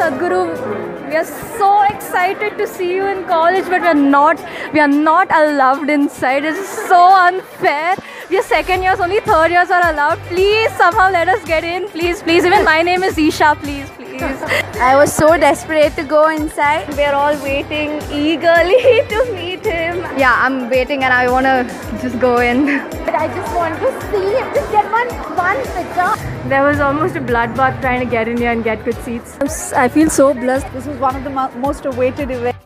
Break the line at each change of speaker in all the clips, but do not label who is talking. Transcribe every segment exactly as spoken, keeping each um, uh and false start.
Sadhguru, we are so excited to see you in college, but we are not, we are not allowed inside. It's so unfair. We are second years, only third years are allowed. Please somehow let us get in, please, please. Even my name is Isha, please, please.
I was so desperate to go inside.
We are all waiting eagerly to meet him.
Yeah, I'm waiting and I want to just go in.
But I just want to see him, just get one, one picture. There was almost a bloodbath trying to get in here and get good seats. I feel so blessed.
This was one of the mo most awaited events.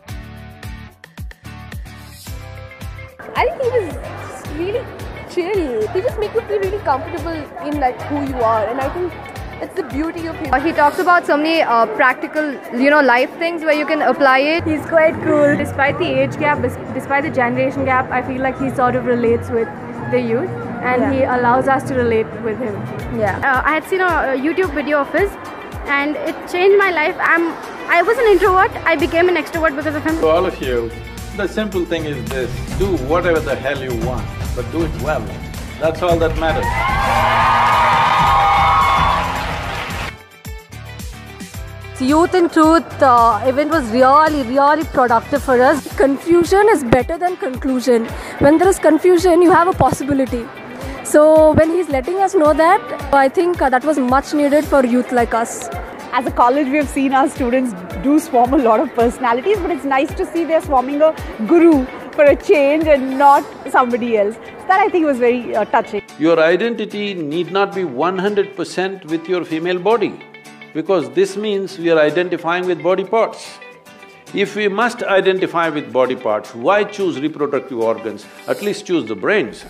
I think he was just really chill. He just make you feel really comfortable in like who you are, and I think it's the beauty of him.
Uh, he talks about so many uh, practical, you know, life things where you can apply it.
He's quite cool. Despite the age gap, despite the generation gap, I feel like he sort of relates with the youth, and yeah. he allows us to relate with him.
Yeah.
Uh, I had seen a YouTube video of his, and it changed my life. I'm, I was an introvert. I became an extrovert because of him.
To all of you, the simple thing is this: do whatever the hell you want, but do it well. That's all that matters.
Youth in Truth uh, event was really, really productive for us. Confusion is better than conclusion. When there is confusion, you have a possibility. So when he's letting us know that, I think uh, that was much needed for youth like us.
As a college, we have seen our students do swarm a lot of personalities, but it's nice to see they're swarming a guru for a change and not somebody else. So that I think was very uh, touching.
Your identity need not be one hundred percent with your female body, because this means we are identifying with body parts. If we must identify with body parts, why choose reproductive organs? At least choose the brains.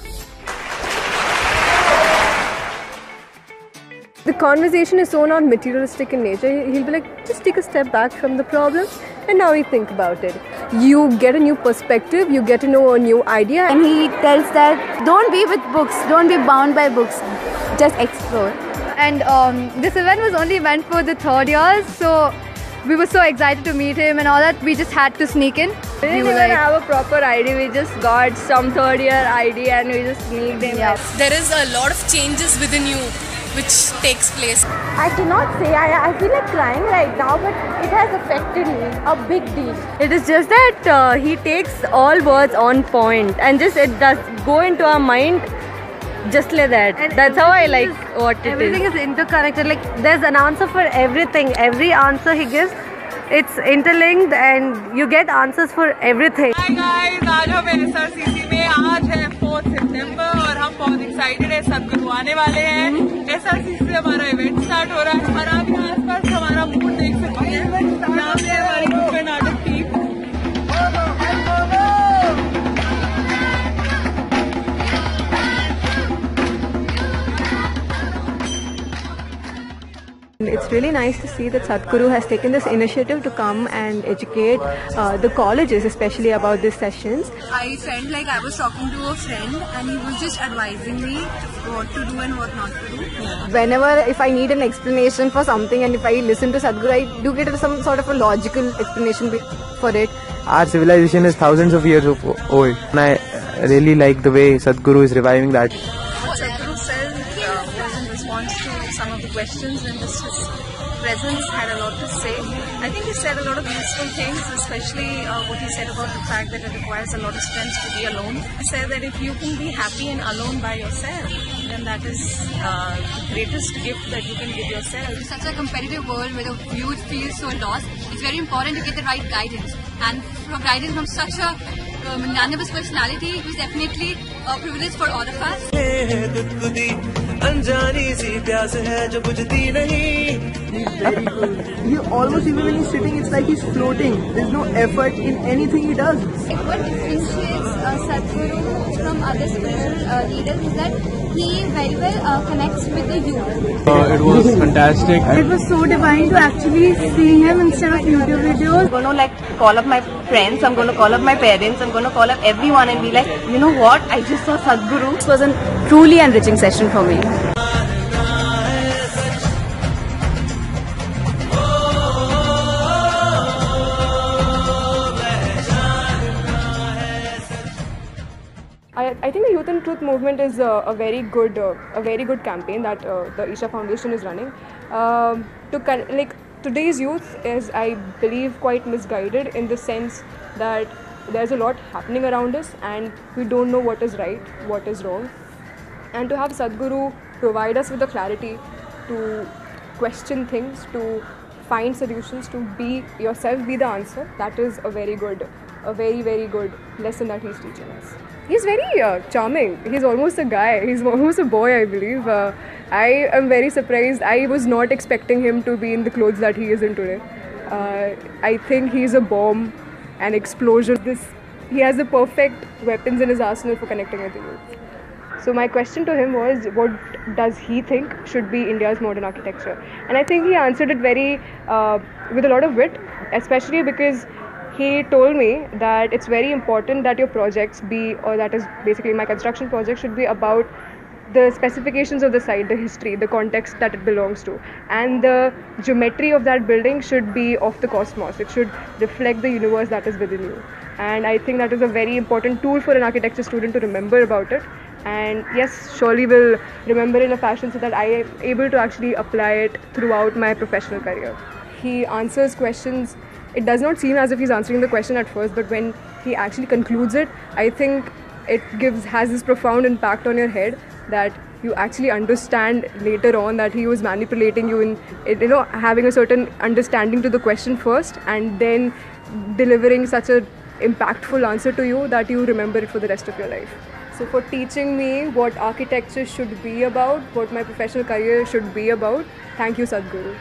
The conversation is so not materialistic in nature. He'll be like, just take a step back from the problem and now we think about it. You get a new perspective, you get to know a new idea.
And he tells that don't be with books, don't be bound by books, just explore. And um, this event was only meant for the third years, so we were so excited to meet him and all that, we just had to sneak in.
We didn't even like, have a proper I D, we just got some third year I D and we just sneaked in.
Yeah.
There is a lot of changes within you which takes place.
I cannot say, I, I feel like crying right now, but it has affected me a big deal. It is just that uh, he takes all words on point and just it does go into our mind just like that. And that's how I like is, what it
everything
is.
Everything is interconnected, like
there's an answer for everything. Every answer he gives, it's interlinked and you get answers for everything.
Hi guys, आज हम S R C सी में आज है fourth सितंबर और हम बहुत excited है, सदगुरु आने वाले हैं। एस आर सी सी से हमारा इवेंट स्टार्ट हो रहा है और आप यहाँ आसपास हमारा मूड देख सकते हैं। यहाँ पे हमारी ग्रुप में नाटक team
It's really nice to see that Sadhguru has taken this initiative to come and educate uh, the colleges, especially about these sessions.
I felt like I was talking to a friend and he was just advising me what to do and what not to do.
Whenever, if I need an explanation for something and if I listen to Sadhguru, I do get some sort of a logical explanation for it.
Our civilization is thousands of years old and I really like the way Sadhguru is reviving that.
What Sadhguru said uh, was in response to some of the questions, and this his presence had a lot to say. I think he said a lot of useful things, especially uh, what he said about the fact that it requires a lot of strength to be alone. He said that if you can be happy and alone by yourself, then that is uh, the greatest gift that you can give yourself.
In such a competitive world where the youth feels so lost, it's very important to get the right guidance. And from guidance from such a uh, magnanimous personality, it was definitely a privilege for all of us.
He almost, even when he's sitting, it's like he's floating. There's no effort in anything he does.
What differentiates uh, Sadhguru from other spiritual uh, leaders is that he very well uh, connects with the youth.
Uh, it was fantastic.
It was so divine to actually see him instead of YouTube videos.
I'm going to like call up my friends, I'm going to call up my parents, I'm going to call up everyone and be like, you know what, I just saw Sadhguru.
It was a truly enriching session for me. I, I think the Youth in Truth movement is a, a very good, uh, a very good campaign that uh, the Isha Foundation is running. Um, to con like
today's youth is, I believe, quite misguided in the sense that there's a lot happening around us and we don't know what is right, what is wrong. And to have Sadhguru provide us with the clarity to question things, to find solutions, to be yourself, be the answer, that is a very good, a very, very good lesson that he's teaching us. He's very uh, charming. He's almost a guy. He's almost a boy, I believe. Uh, I am very surprised. I was not expecting him to be in the clothes that he is in today. Uh, I think he's a bomb, an explosion. This, he has the perfect weapons in his arsenal for connecting with the youth. So my question to him was, what does he think should be India's modern architecture? And I think he answered it very, uh, with a lot of wit, especially because he told me that it's very important that your projects be, or that is basically my construction project, should be about the specifications of the site, the history, the context that it belongs to. And the geometry of that building should be of the cosmos. It should reflect the universe that is within you. And I think that is a very important tool for an architecture student to remember about it. And yes, surely will remember in a fashion so that I am able to actually apply it throughout my professional career. He answers questions. It does not seem as if he's answering the question at first, but when he actually concludes it, I think it gives has this profound impact on your head that you actually understand later on that he was manipulating you in, you know, having a certain understanding to the question first and then delivering such an impactful answer to you that you remember it for the rest of your life. So for teaching me what architecture should be about, what my professional career should be about, thank you, Sadhguru.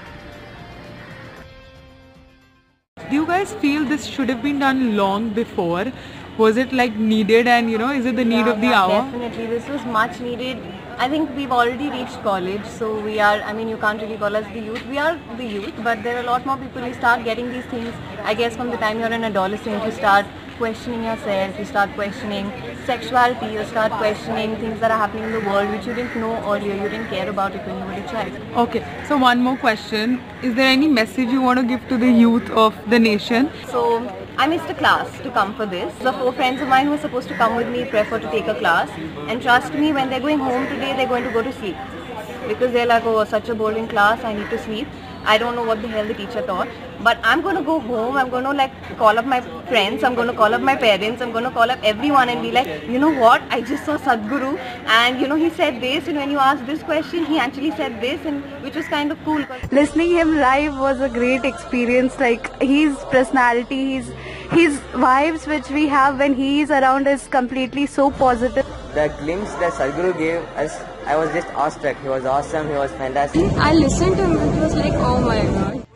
Do you guys feel this should have been done long before? Was it like needed, and you know, is it the need
yeah,
of the
yeah,
hour?
Definitely, this was much needed. I think we've already reached college, so we are, I mean, you can't really call us the youth. We are the youth, but there are a lot more people who start getting these things, I guess, from the time you're an adolescent. You start questioning yourself, you start questioning sexuality, you start questioning things that are happening in the world which you didn't know earlier, you didn't care about it when you were a child.
Okay, so one more question. Is there any message you want to give to the youth of the nation?
So, I missed a class to come for this. The four friends of mine who were supposed to come with me prefer to take a class. And trust me, when they're going home today, they're going to go to sleep. Because they're like, oh, such a boring class, I need to sleep. I don't know what the hell the teacher taught. But I'm going to go home, I'm going to like call up my friends, I'm going to call up my parents, I'm going to call up everyone and be like, you know what, I just saw Sadhguru and you know, he said this, and when you asked this question, he actually said this, and which was kind of cool.
Listening him live was a great experience. Like his personality, his, his vibes which we have when he is around is completely so positive.
The glimpse that Sadhguru gave us, I was just awestruck. He was awesome, he was fantastic.
I listened to him and it was like, oh my god.